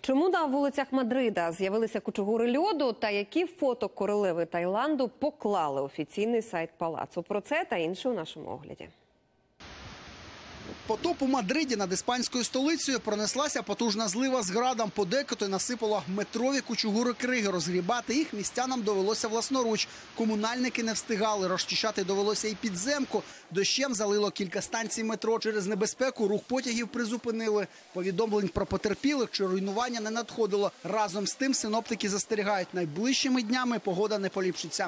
Чому на вулицях Мадрида з'явилися кучугури льоду та які фото королеви Таїланду поклали офіційний сайт палацу? Про це та інше у нашому огляді. Потоп у Мадриді над іспанською столицею пронеслася потужна злива з градом. Подекуди насипало метрові кучугури криги. Розгрібати їх містянам довелося власноруч. Комунальники не встигали. Розчищати довелося і підземку. Дощем залило кілька станцій метро. Через небезпеку рух потягів призупинили. Повідомлень про потерпілих чи руйнування не надходило. Разом з тим синоптики застерігають, найближчими днями погода не поліпшиться.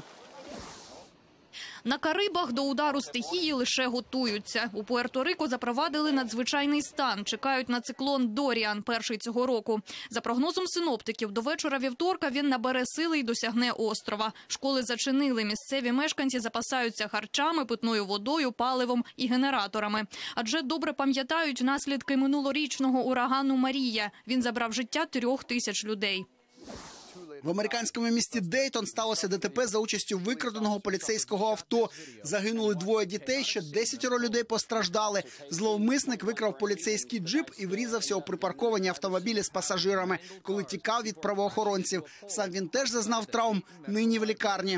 На Карибах до удару стихії лише готуються. У Пуерто-Рико запровадили надзвичайний стан. Чекають на циклон Доріан, перший цього року. За прогнозом синоптиків, до вечора вівторка він набере сили і досягне острова. Школи зачинили, місцеві мешканці запасаються харчами, питною водою, паливом і генераторами. Адже добре пам'ятають наслідки минулорічного урагану Марія. Він забрав життя 3000 людей. В американському місті Дейтон сталося ДТП за участю викраденого поліцейського авто. Загинули 2 дітей, ще 10 людей постраждали. Зловмисник викрав поліцейський джип і врізався у припарковані автомобілі з пасажирами, коли тікав від правоохоронців. Сам він теж зазнав травм, нині в лікарні.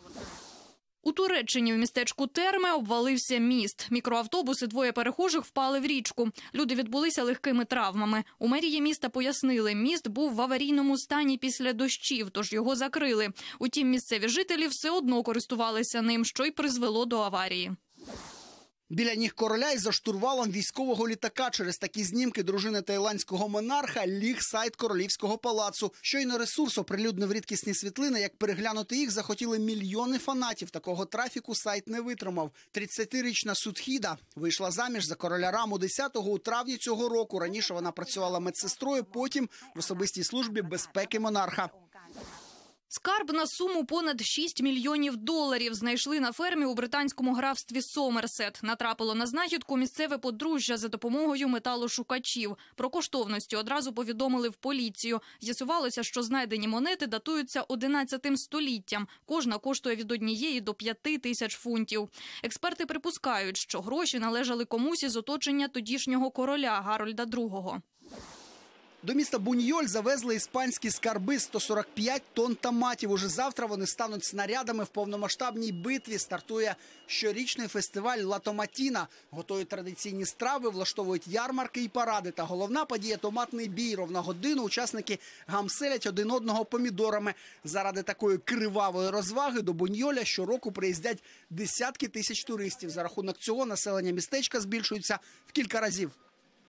У Туреччині в містечку Терме обвалився міст. Мікроавтобуси, 2 перехожих впали в річку. Люди відбулися легкими травмами. У мерії міста пояснили, міст був в аварійному стані після дощів, тож його закрили. Утім, місцеві жителі все одно користувалися ним, що й призвело до аварії. Біля ніг короля із за штурвалом військового літака. Через такі знімки дружини таїландського монарха ліг сайт королівського палацу. Щойно ресурс оприлюднив рідкісні світлини. Як переглянути їх захотіли мільйони фанатів. Такого трафіку сайт не витримав. 30-річна Судхіда вийшла заміж за короля Раму 10-го у травні цього року. Раніше вона працювала медсестрою, потім в особистій службі безпеки монарха. Скарб на суму понад 6 мільйонів доларів знайшли на фермі у британському графстві Сомерсет. Натрапило на знахідку місцеве подружжя за допомогою металошукачів. Про коштовності одразу повідомили в поліцію. З'ясувалося, що знайдені монети датуються 11 століттям. Кожна коштує від 1 до 5 тисяч фунтів. Експерти припускають, що гроші належали комусь із оточення тодішнього короля Гарольда II. До міста Буньйоль завезли іспанські скарби – 145 тонн томатів. Уже завтра вони стануть снарядами в повномасштабній битві. Стартує щорічний фестиваль «Ла Томатіна». Готують традиційні страви, влаштовують ярмарки і паради. Та головна подія – томатний бій. Ровно годину учасники гамселять один одного помідорами. Заради такої кривавої розваги до Буньйоля щороку приїздять десятки тисяч туристів. За рахунок цього населення містечка збільшується в кілька разів.